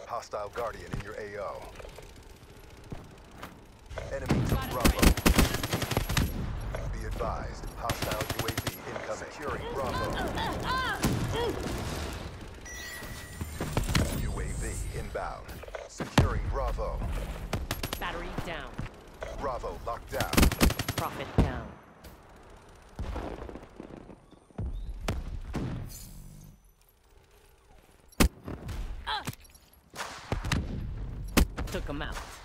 Hostile Guardian in your AO. Enemy to Bravo. Be advised, hostile UAV incoming. Securing Bravo. UAV inbound. Securing Bravo. Battery down. Bravo locked down. Prophet down. Took him out.